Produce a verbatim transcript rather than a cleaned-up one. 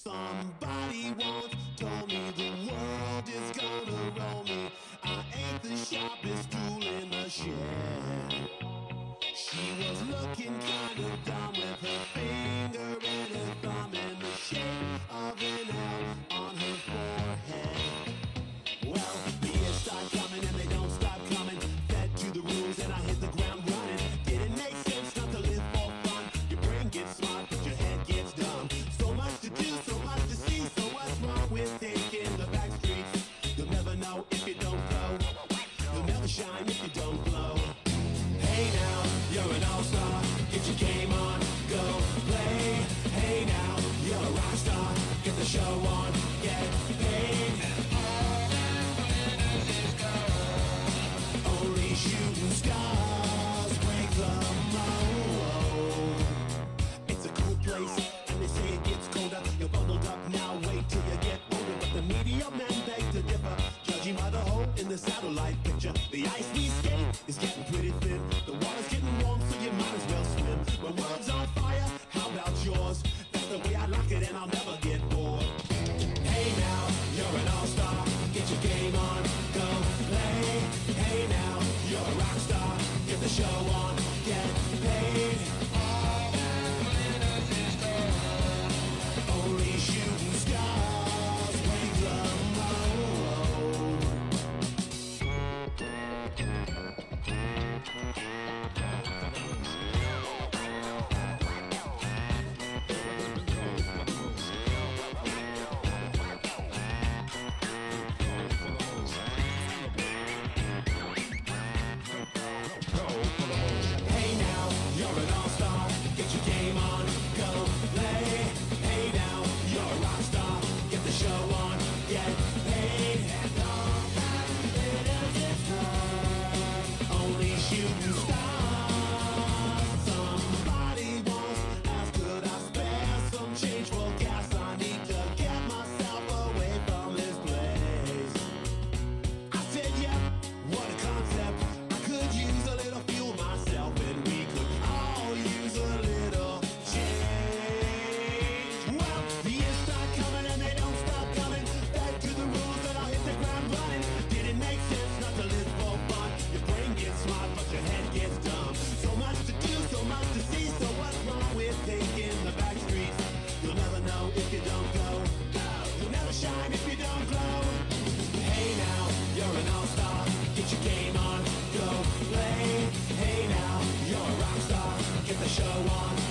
Somebody once told me the world is gonna roll me. I ain't the sharpest tool in the shed. She was looking kind of dumb with her finger and her thumb in the shape of an L on her forehead. Well, the years start coming and they don't stop coming. Fed to the rules and I hit the ground running. Didn't make sense not to live for fun. Your brain gets smart but your head gets dumb. So much to do, so much to see. So what's wrong with taking the back streets? You'll never know if you don't go. You'll never shine if you don't glow. Hey now, you're an all-star. Get your game on, go play. Hey now, you're a rock star. Get the show on, get paid. Only shooting stars break the mold. It's a cool place, and they say it gets colder. You're bundled up now, wait till you get older. But the media men beg to differ, judging by the hole in the satellite picture. The ice we skate is getting pretty thin. The water's getting warm, so you might as well swim. My world's on fire, how about yours? That's the way I like it, and I'll never get bored. Hey now, you're an all-star. Get your game on, go play. Hey now, you're a rock star. Get the show on, get paid. Only shooting stars break the mold. Hey now, you're an all-star. Get your game on, go play. Hey now, you're a rock star. Get the show on, get paid. Only shooting stars. Somebody once asked, could I spare some change for gas? I need to get myself away from this place. I said, yeah, what a concept. I could use a little fuel myself, and we could all use a little change. Well, the years start coming and they don't stop coming. Back to the rules and I'll hit the ground running. Didn't make sense not to live for fun. Your brain gets smart but your head gets dumb. So much to do, so much to see. So what's wrong with taking the back streets? You'll never know if you don't go. You'll never shine if you don't glow. Hey now, you're an all-star. Get your game on, go play. Hey now, you're a rock star. Get the show on,